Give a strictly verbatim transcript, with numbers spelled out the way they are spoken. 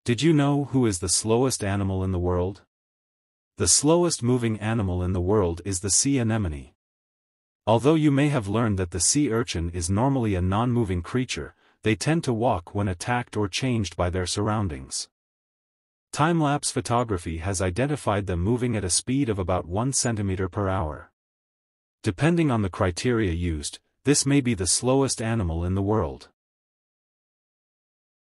Did you know who is the slowest animal in the world? The slowest moving animal in the world is the sea anemone. Although you may have learned that the sea urchin is normally a non-moving creature, they tend to walk when attacked or changed by their surroundings. Time-lapse photography has identified them moving at a speed of about one centimeter per hour. Depending on the criteria used, this may be the slowest animal in the world.